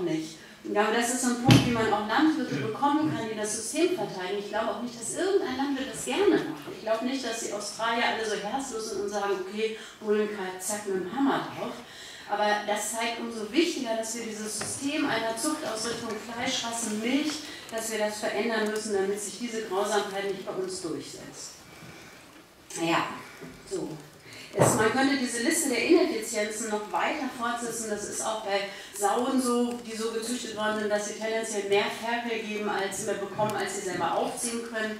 nicht. Ich glaube, das ist so ein Punkt, wie man auch Landwirte bekommen kann, die das System verteidigen. Ich glaube auch nicht, dass irgendein Landwirt das gerne macht. Ich glaube nicht, dass die Australier alle so herzlos sind und sagen, okay, Bullenkalb, zack, mit dem Hammer drauf. Aber das zeigt umso wichtiger, dass wir dieses System einer Zuchtausrichtung Fleisch, Rassen, Milch, dass wir das verändern müssen, damit sich diese Grausamkeit nicht bei uns durchsetzt. Naja, so. Man könnte diese Liste der Ineffizienzen noch weiter fortsetzen. Das ist auch bei Sauen so, die so gezüchtet worden sind, dass sie tendenziell mehr Ferkel geben, bekommen, als sie selber aufziehen können.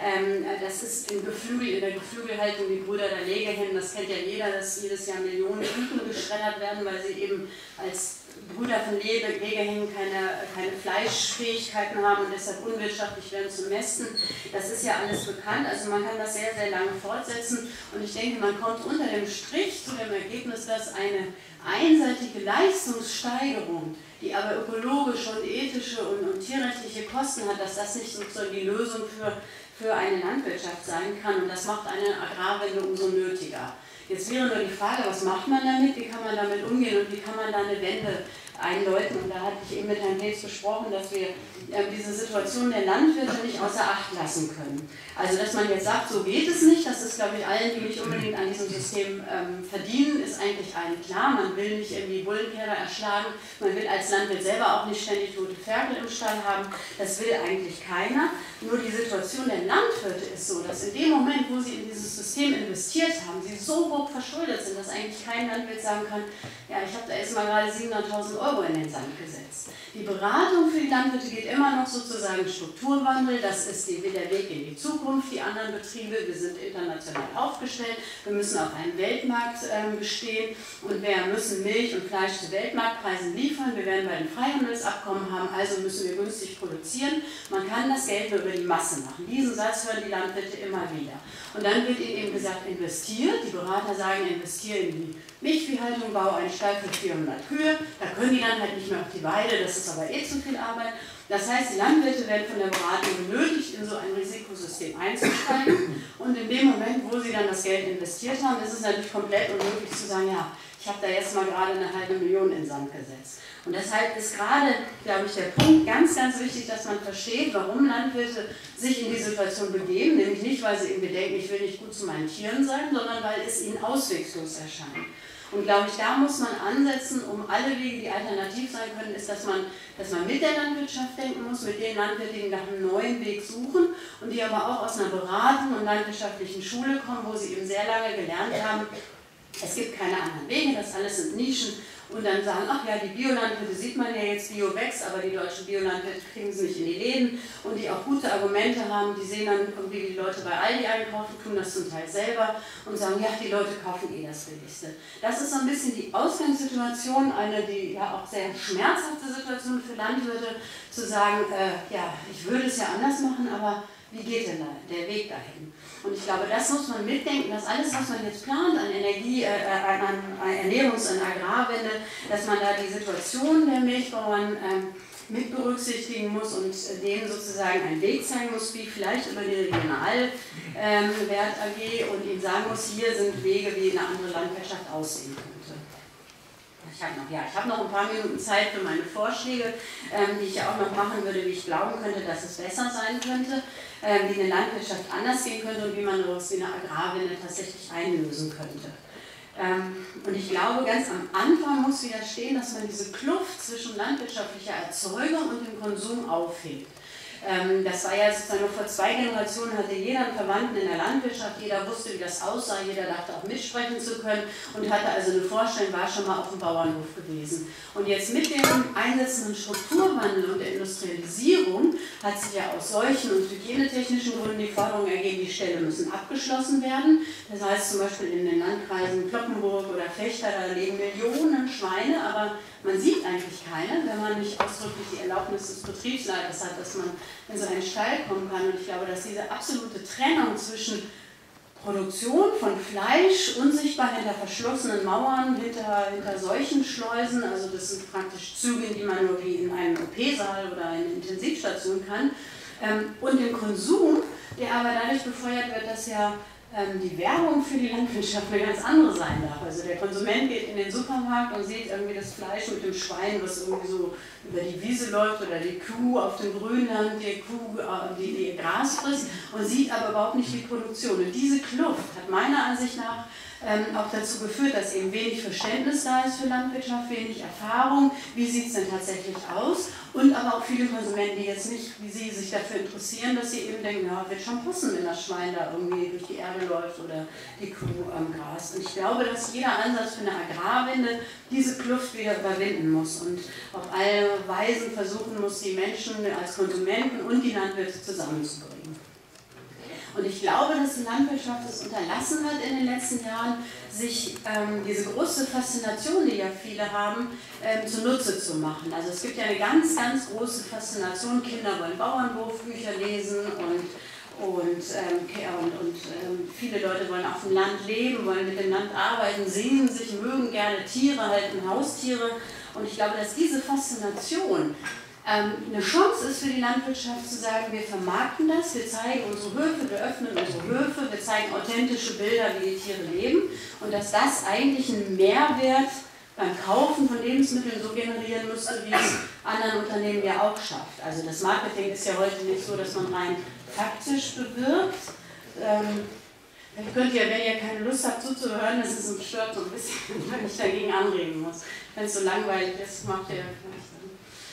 Das ist in der Geflügelhaltung, die Brüder der Legehennen, das kennt ja jeder, dass jedes Jahr Millionen Küken geschreddert werden, weil sie eben als Brüder von Legehennen keine Fleischfähigkeiten haben und deshalb unwirtschaftlich werden zu mästen. Das ist ja alles bekannt, also man kann das sehr, sehr lange fortsetzen und ich denke, man kommt unter dem Strich zu dem Ergebnis, dass eine einseitige Leistungssteigerung, die aber ökologische und ethische und tierrechtliche Kosten hat, dass das nicht sozusagen die Lösung für eine Landwirtschaft sein kann und das macht eine Agrarwende umso nötiger. Jetzt wäre nur die Frage, was macht man damit, wie kann man damit umgehen und wie kann man da eine Wende einläuten. Und da hatte ich eben mit Herrn Hayes besprochen, dass wir diese Situation der Landwirte nicht außer Acht lassen können. Also dass man jetzt sagt, so geht es nicht, das ist, glaube ich, allen, die nicht unbedingt an diesem System verdienen, ist eigentlich allen klar. Man will nicht irgendwie Bullenkehrer erschlagen, man will als Landwirt selber auch nicht ständig tote Ferkel im Stall haben, das will eigentlich keiner. Nur die Situation der Landwirte ist so, dass in dem Moment, wo sie in dieses System investiert haben, sie so hoch verschuldet sind, dass eigentlich kein Landwirt sagen kann, ja, ich habe da jetzt mal gerade 700.000 Euro in den Sand gesetzt. Die Beratung für die Landwirte geht immer noch sozusagen Strukturwandel, das ist der Weg in die Zukunft. Die anderen Betriebe, wir sind international aufgestellt, wir müssen auf einem Weltmarkt bestehen und wir müssen Milch und Fleisch zu Weltmarktpreisen liefern. Wir werden bald ein Freihandelsabkommen haben, also müssen wir günstig produzieren. Man kann das Geld nur über die Masse machen. Diesen Satz hören die Landwirte immer wieder. Und dann wird ihnen eben gesagt, investiert. Die Berater sagen, investiere in die Milchviehhaltung, baue einen Stall für 400 Kühe. Da können die dann halt nicht mehr auf die Weide, das ist aber zu viel Arbeit. Das heißt, die Landwirte werden von der Beratung genötigt, in so ein Risikosystem einzusteigen. Und in dem Moment, wo sie dann das Geld investiert haben, ist es natürlich komplett unmöglich zu sagen, ja, ich habe da jetzt mal gerade 500.000 in den Sand gesetzt. Und deshalb ist gerade, glaube ich, der Punkt ganz, ganz wichtig, dass man versteht, warum Landwirte sich in die Situation begeben. Nämlich nicht, weil sie irgendwie denken, ich will nicht gut zu meinen Tieren sein, sondern weil es ihnen auswegslos erscheint. Und glaube ich, da muss man ansetzen, um alle Wege, die alternativ sein können, ist, dass man mit der Landwirtschaft denken muss, mit den Landwirten, die nach einem neuen Weg suchen und die aber auch aus einer Beratung und landwirtschaftlichen Schule kommen, wo sie eben sehr lange gelernt haben, es gibt keine anderen Wege, das alles sind Nischen. Und dann sagen, ach ja, die Biolandwirte sieht man ja jetzt, Bio wächst, aber die deutschen Biolandwirte kriegen sie nicht in die Läden und die auch gute Argumente haben, die sehen dann irgendwie, wie die Leute bei Aldi einkaufen, tun das zum Teil selber und sagen, ja, die Leute kaufen eh das Billigste. Das ist so ein bisschen die Ausgangssituation, die ja auch sehr schmerzhafte Situation für Landwirte, zu sagen, ja, ich würde es ja anders machen, aber wie geht denn der Weg dahin? Und ich glaube, das muss man mitdenken, dass alles, was man jetzt plant an an Ernährungs- und Agrarwende, dass man da die Situation der Milchbauern mit berücksichtigen muss und denen sozusagen einen Weg zeigen muss, wie vielleicht über die Regionalwert AG und ihnen sagen muss, hier sind Wege, wie eine andere Landwirtschaft aussehen könnte. Ich habe noch ein paar Minuten Zeit für meine Vorschläge, die ich ja auch noch machen würde, wie ich glauben könnte, dass es besser sein könnte, wie eine Landwirtschaft anders gehen könnte und wie man daraus eine Agrarwende tatsächlich einlösen könnte. Und ich glaube, ganz am Anfang muss wieder stehen, dass man diese Kluft zwischen landwirtschaftlicher Erzeugung und dem Konsum aufhebt. Das war ja sozusagen noch vor 2 Generationen, hatte jeder einen Verwandten in der Landwirtschaft, jeder wusste, wie das aussah, jeder dachte auch mitsprechen zu können und hatte also eine Vorstellung, war schon mal auf dem Bauernhof gewesen. Und jetzt mit dem einsetzenden Strukturwandel und der Industrialisierung hat sich ja aus solchen und hygienetechnischen Gründen die Forderung ergeben, die Ställe müssen abgeschlossen werden. Das heißt zum Beispiel in den Landkreisen Cloppenburg oder Vechta, da leben Millionen Schweine, aber man sieht eigentlich keine, wenn man nicht ausdrücklich die Erlaubnis des Betriebsleiters hat, dass man in so einen Stall kommen kann. Und ich glaube, dass diese absolute Trennung zwischen Produktion von Fleisch, unsichtbar hinter verschlossenen Mauern, hinter solchen Schleusen, also das sind praktisch Züge, die man nur wie in einem OP-Saal oder in einer Intensivstation kann, und dem Konsum, der aber dadurch befeuert wird, dass ja die Werbung für die Landwirtschaft eine ganz andere sein darf. Also der Konsument geht in den Supermarkt und sieht irgendwie das Fleisch mit dem Schwein, was irgendwie so über die Wiese läuft, oder die Kuh auf dem Grünland, die Kuh, die Gras frisst, und sieht aber überhaupt nicht die Produktion. Und diese Kluft hat meiner Ansicht nach auch dazu geführt, dass eben wenig Verständnis da ist für Landwirtschaft, wenig Erfahrung, wie sieht es denn tatsächlich aus, und aber auch viele Konsumenten, die jetzt nicht, wie Sie, sich dafür interessieren, dass sie eben denken, ja, wird schon passen, wenn das Schwein da irgendwie durch die Erde läuft oder die Kuh am Gras. Und ich glaube, dass jeder Ansatz für eine Agrarwende diese Kluft wieder überwinden muss und auf alle Weisen versuchen muss, die Menschen als Konsumenten und die Landwirte zusammenzubringen. Und ich glaube, dass die Landwirtschaft es unterlassen hat in den letzten Jahren, sich diese große Faszination, die ja viele haben, zunutze zu machen. Also es gibt ja eine ganz, ganz große Faszination. Kinder wollen Bauernhofbücher lesen und viele Leute wollen auf dem Land leben, wollen mit dem Land arbeiten, sehen sich, mögen gerne Tiere, halten Haustiere. Und ich glaube, dass diese Faszination eine Chance ist für die Landwirtschaft zu sagen, wir vermarkten das, wir zeigen unsere Höfe, wir öffnen unsere Höfe, wir zeigen authentische Bilder, wie die Tiere leben, und dass das eigentlich einen Mehrwert beim Kaufen von Lebensmitteln so generieren müsste, wie es anderen Unternehmen ja auch schafft. Also das Marketing ist ja heute nicht so, dass man rein faktisch bewirbt. Vielleicht könnt ihr, wenn ihr keine Lust habt zuzuhören, das ist uns stört so ein bisschen, wenn ich dagegen anreden muss. Wenn es so langweilig ist, macht ihr vielleicht dann.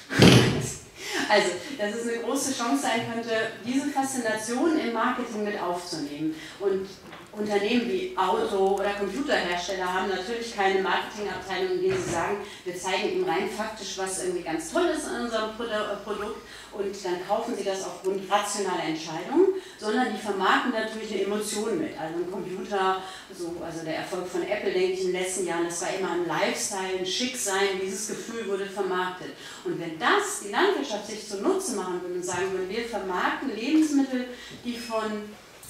Also, dass es eine große Chance sein könnte, diese Faszination im Marketing mit aufzunehmen. Und Unternehmen wie Auto- oder Computerhersteller haben natürlich keine Marketingabteilung, in der sie sagen, wir zeigen ihnen rein faktisch, was irgendwie ganz toll ist an unserem Produkt, und dann kaufen sie das aufgrund rationaler Entscheidungen, sondern die vermarkten natürlich eine Emotion mit. Also ein Computer, also der Erfolg von Apple, denke ich, in den letzten Jahren, das war immer ein Lifestyle, ein Schicksein, dieses Gefühl wurde vermarktet. Und wenn das die Landwirtschaft sich zunutze machen würde und sagen würde, wir vermarkten Lebensmittel, die von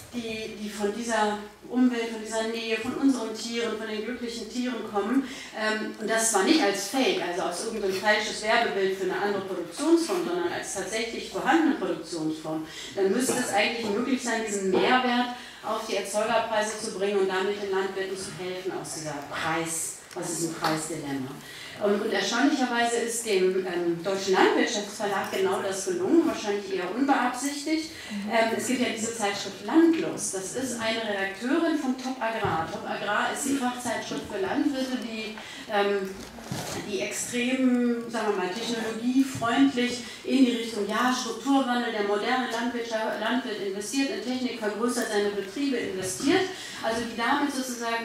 dieser Umwelt, von dieser Nähe, von unseren Tieren, von den glücklichen Tieren kommen, und das zwar nicht als Fake, also als irgendein falsches Werbebild für eine andere Produktionsform, sondern als tatsächlich vorhandene Produktionsform, dann müsste es eigentlich möglich sein, diesen Mehrwert auf die Erzeugerpreise zu bringen und damit den Landwirten zu helfen aus dieser was ist ein Preisdilemma. Und erstaunlicherweise ist dem Deutschen Landwirtschaftsverlag genau das gelungen, wahrscheinlich eher unbeabsichtigt. Es gibt ja diese Zeitschrift Landlust. Das ist eine Redakteurin von Top Agrar. Top Agrar ist die Fachzeitschrift für Landwirte, die extrem, sagen wir mal, technologiefreundlich in die Richtung, ja, Strukturwandel, der moderne Landwirt investiert in Technik, vergrößert seine Betriebe, investiert. Also die damit sozusagen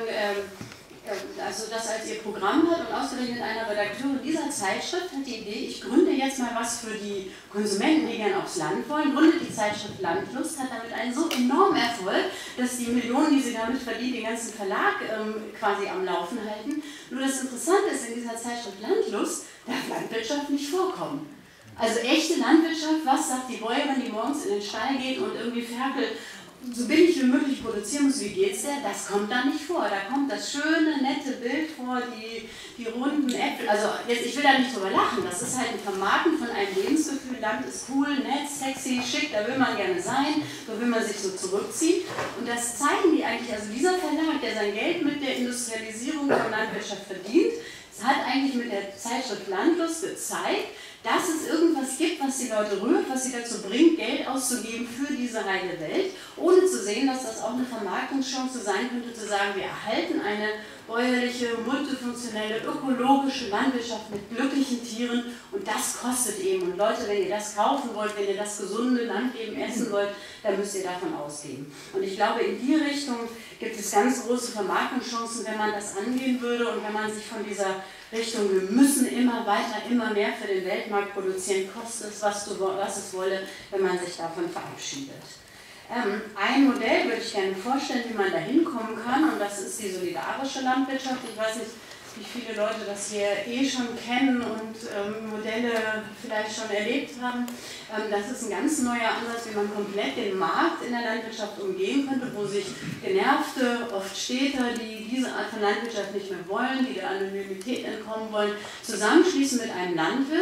also das als ihr Programm hat, und ausgerechnet einer Redakteurin dieser Zeitschrift hat die Idee, ich gründe jetzt mal was für die Konsumenten, die gerne aufs Land wollen, gründet die Zeitschrift Landlust, hat damit einen so enormen Erfolg, dass die Millionen, die sie damit verdient, den ganzen Verlag quasi am Laufen halten. Nur das Interessante ist, in dieser Zeitschrift Landlust darf Landwirtschaft nicht vorkommen. Also echte Landwirtschaft, was sagt die Bäuerin, die morgens in den Stall geht und irgendwie ferkelt, so billig wie möglich produzieren muss, wie geht's der? Das kommt da nicht vor. Da kommt das schöne, nette Bild vor, die runden Äpfel. Also jetzt, ich will da nicht drüber lachen, das ist halt ein Vermarkten von einem Lebensgefühl. Land ist cool, nett, sexy, schick, da will man gerne sein, da will man sich so zurückziehen. Und das zeigen die eigentlich, also dieser Verlag, der sein Geld mit der Industrialisierung der Landwirtschaft verdient, hat eigentlich mit der Zeitschrift Landlust gezeigt, dass es irgendwas gibt, was die Leute rührt, was sie dazu bringt, Geld auszugeben für diese heile Welt, ohne zu sehen, dass das auch eine Vermarktungschance sein könnte, zu sagen, wir erhalten eine bäuerliche, multifunktionelle, ökologische Landwirtschaft mit glücklichen Tieren, und das kostet eben. Und Leute, wenn ihr das kaufen wollt, wenn ihr das gesunde Landleben essen wollt, dann müsst ihr davon ausgehen. Und ich glaube, in die Richtung gibt es ganz große Vermarktungschancen, wenn man das angehen würde und wenn man sich von dieser Richtung, wir müssen immer weiter, immer mehr für den Weltmarkt produzieren, kostet es, was es wolle, wenn man sich davon verabschiedet. Ein Modell würde ich gerne vorstellen, wie man da hinkommen kann, und das ist die solidarische Landwirtschaft. Ich weiß nicht, wie viele Leute das hier schon kennen und Modelle vielleicht schon erlebt haben. Das ist ein ganz neuer Ansatz, wie man komplett den Markt in der Landwirtschaft umgehen könnte, wo sich genervte, oft Städter, die diese Art von Landwirtschaft nicht mehr wollen, die der Anonymität entkommen wollen, zusammenschließen mit einem Landwirt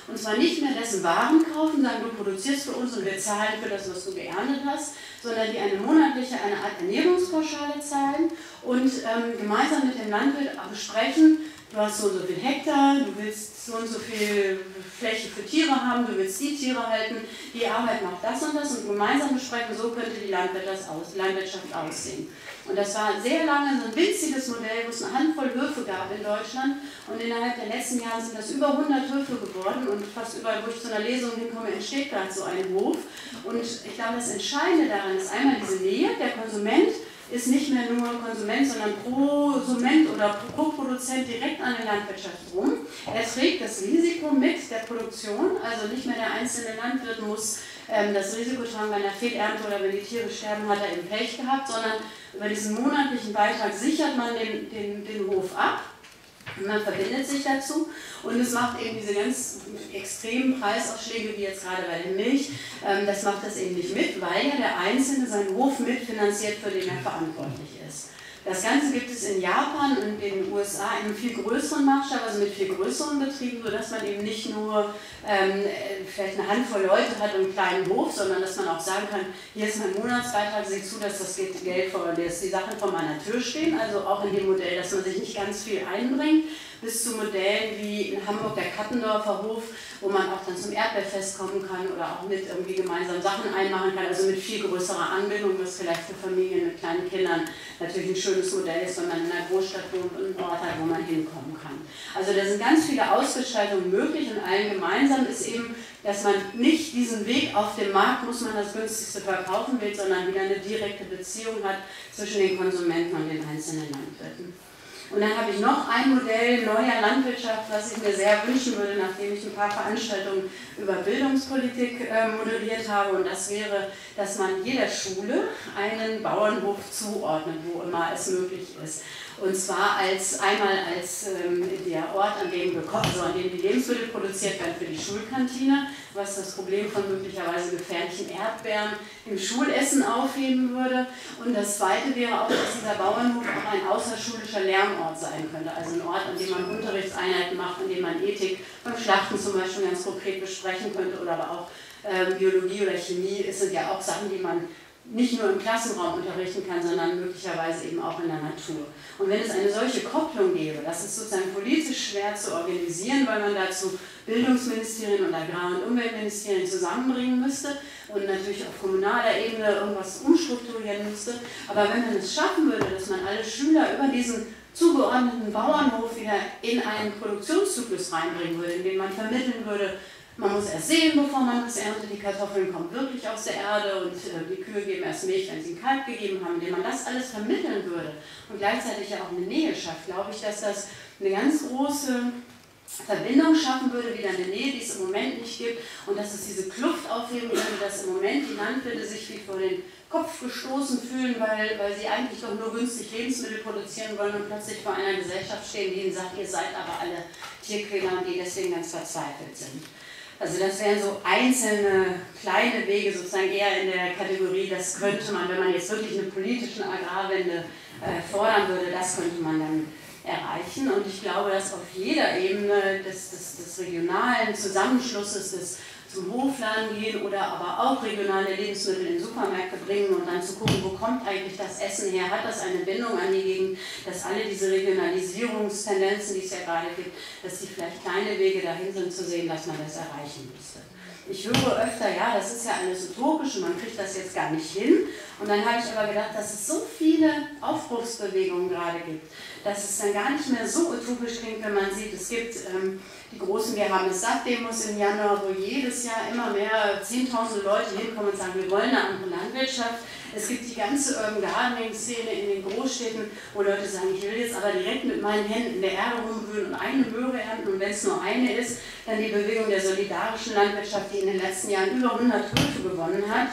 Und zwar nicht mehr dessen Waren kaufen, sagen, du produzierst für uns und wir zahlen für das, was du geerntet hast, sondern die eine monatliche, eine Art Ernährungspauschale zahlen und gemeinsam mit dem Landwirt besprechen, du hast so und so viel Hektar, du willst so und so viel Fläche für Tiere haben, du willst die Tiere halten, die arbeiten auf das und das und gemeinsam besprechen, so könnte die Landwirtschaft aussehen. Und das war sehr lange so ein winziges Modell, wo es eine Handvoll Höfe gab in Deutschland und innerhalb der letzten Jahre sind das über 100 Höfe geworden und fast überall, wo ich zu einer Lesung hinkomme, entsteht gerade so ein Hof. Und ich glaube, das Entscheidende daran ist einmal diese Nähe, der Konsument ist nicht mehr nur Konsument, sondern Prosument oder Co-Produzent direkt an der Landwirtschaft rum. Er trägt das Risiko mit der Produktion, also nicht mehr der einzelne Landwirt muss das Risiko tragen bei einer Fehlernte oder wenn die Tiere sterben, hat er eben Pech gehabt, sondern über diesen monatlichen Beitrag sichert man den Hof ab. Man verbindet sich dazu und es macht eben diese ganz extremen Preisausschläge, wie jetzt gerade bei der Milch, das macht das eben nicht mit, weil ja der Einzelne seinen Hof mitfinanziert, für den er verantwortlich ist. Das Ganze gibt es in Japan und in den USA in einem viel größeren Maßstab, also mit viel größeren Betrieben, sodass man eben nicht nur vielleicht eine Handvoll Leute hat und einen kleinen Hof, sondern dass man auch sagen kann, hier ist mein Monatsbeitrag, sehe zu, dass das Geld dass die Sachen vor meiner Tür stehen, also auch in dem Modell, dass man sich nicht ganz viel einbringt, bis zu Modellen wie in Hamburg der Kattendorfer Hof, wo man auch dann zum Erdbeerfest kommen kann oder auch mit irgendwie gemeinsam Sachen einmachen kann, also mit viel größerer Anbindung, was vielleicht für Familien mit kleinen Kindern natürlich ein schönes Modell ist, wenn man in einer Großstadt wohnt und einen Ort hat, wo man hinkommen kann. Also da sind ganz viele Ausgestaltungen möglich und allen gemeinsam ist eben, dass man nicht diesen Weg auf dem Markt, muss man das günstigste verkaufen will, sondern wieder eine direkte Beziehung hat zwischen den Konsumenten und den einzelnen Landwirten. Und dann habe ich noch ein Modell neuer Landwirtschaft, was ich mir sehr wünschen würde, nachdem ich ein paar Veranstaltungen über Bildungspolitik moderiert habe. Und das wäre, dass man jeder Schule einen Bauernhof zuordnet, wo immer es möglich ist. Und zwar einmal als der Ort, an dem die Lebensmittel produziert werden für die Schulkantine, was das Problem von möglicherweise gefährlichen Erdbeeren im Schulessen aufheben würde. Und das Zweite wäre auch, dass dieser Bauernhof auch ein außerschulischer Lernort sein könnte. Also ein Ort, an dem man Unterrichtseinheiten macht, an dem man Ethik beim Schlachten zum Beispiel ganz konkret besprechen könnte oder aber auch Biologie oder Chemie. Es sind ja auch Sachen, die man nicht nur im Klassenraum unterrichten kann, sondern möglicherweise eben auch in der Natur. Und wenn es eine solche Kopplung gäbe, das ist sozusagen politisch schwer zu organisieren, weil man dazu Bildungsministerien und Agrar- und Umweltministerien zusammenbringen müsste und natürlich auf kommunaler Ebene irgendwas umstrukturieren müsste. Aber wenn man es schaffen würde, dass man alle Schüler über diesen zugeordneten Bauernhof wieder in einen Produktionszyklus reinbringen würde, in dem man vermitteln würde, man muss erst sehen, bevor man das erntet, die Kartoffeln kommen wirklich aus der Erde und die Kühe geben erst Milch, wenn sie ein Kalb gegeben haben, indem man das alles vermitteln würde und gleichzeitig ja auch eine Nähe schafft, glaube ich, dass das eine ganz große Verbindung schaffen würde, wieder eine Nähe, die es im Moment nicht gibt und dass es diese Kluft aufheben würde, dass im Moment die Landwirte sich wie vor den Kopf gestoßen fühlen, weil sie eigentlich doch nur günstig Lebensmittel produzieren wollen und plötzlich vor einer Gesellschaft stehen, die ihnen sagt, ihr seid aber alle Tierquäler und die deswegen ganz verzweifelt sind. Also das wären so einzelne kleine Wege, sozusagen eher in der Kategorie, das könnte man, wenn man jetzt wirklich eine politische Agrarwende fordern würde, das könnte man dann erreichen. Und ich glaube, dass auf jeder Ebene des regionalen Zusammenschlusses, des zum Hofladen gehen oder aber auch regionale Lebensmittel in Supermärkte bringen und dann zu gucken, wo kommt eigentlich das Essen her, hat das eine Bindung an die Gegend, dass alle diese Regionalisierungstendenzen, die es ja gerade gibt, dass die vielleicht kleine Wege dahin sind zu sehen, dass man das erreichen müsste. Ich höre öfter, ja, das ist ja alles utopisch und man kriegt das jetzt gar nicht hin. Und dann habe ich aber gedacht, dass es so viele Aufbruchsbewegungen gerade gibt, dass es dann gar nicht mehr so utopisch klingt, wenn man sieht, es gibt die großen Wir haben es satt Demos im Januar, wo jedes Jahr immer mehr 10.000 Leute hinkommen und sagen, wir wollen eine andere Landwirtschaft. Es gibt die ganze Urban Gardening-Szene in den Großstädten, wo Leute sagen, ich will jetzt aber direkt mit meinen Händen in der Erde rumwühlen und eine Möhre ernten und wenn es nur eine ist, dann die Bewegung der solidarischen Landwirtschaft, die in den letzten Jahren über 100 Höfe gewonnen hat.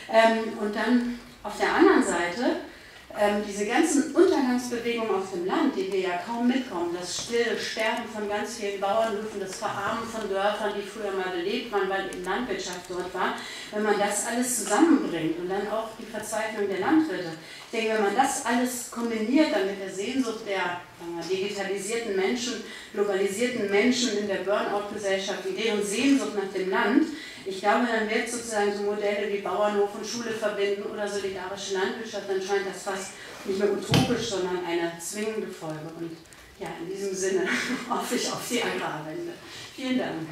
Und dann auf der anderen Seite diese ganzen Untergangsbewegungen auf dem Land, die wir ja kaum mitkommen, das stille Sterben von ganz vielen Bauernhöfen, das Verarmen von Dörfern, die früher mal belebt waren, weil eben Landwirtschaft dort war, wenn man das alles zusammenbringt und dann auch die Verzweiflung der Landwirte. Ich denke, wenn man das alles kombiniert dann mit der Sehnsucht der digitalisierten Menschen, globalisierten Menschen in der Burnout-Gesellschaft, in deren Sehnsucht nach dem Land. Ich glaube, dann wird sozusagen so Modelle wie Bauernhof und Schule verbinden oder solidarische Landwirtschaft, dann scheint das fast nicht mehr utopisch, sondern eine zwingende Folge. Und ja, in diesem Sinne hoffe ich auf die Agrarwende. Vielen Dank.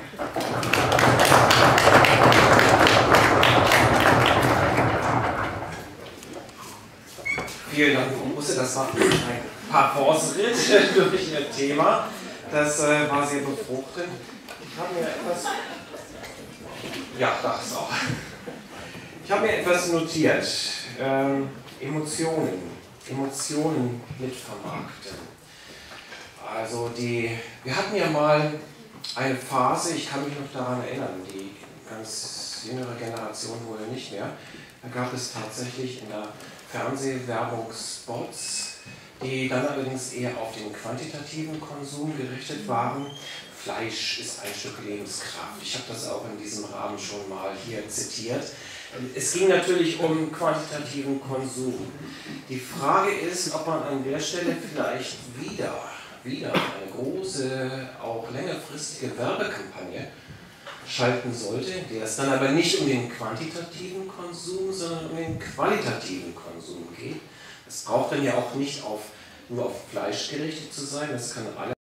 Vielen Dank, Frau Busse. Das war ein Parforce-Ritt durch Ihr Thema. Das war sehr befruchtend. Ich habe mir etwas... Ja, das auch. Ich habe mir etwas notiert. Emotionen mitvermarkten. Also wir hatten ja mal eine Phase, ich kann mich noch daran erinnern, die ganz jüngere Generation wohl nicht mehr. Da gab es tatsächlich in der Fernsehwerbung Spots, die dann allerdings eher auf den quantitativen Konsum gerichtet waren. Fleisch ist ein Stück Lebenskraft. Ich habe das auch in diesem Rahmen schon mal hier zitiert. Es ging natürlich um quantitativen Konsum. Die Frage ist, ob man an der Stelle vielleicht wieder eine große, auch längerfristige Werbekampagne schalten sollte, in der es dann aber nicht um den quantitativen Konsum, sondern um den qualitativen Konsum geht. Es braucht dann ja auch nicht nur auf Fleisch gerichtet zu sein, das kann alles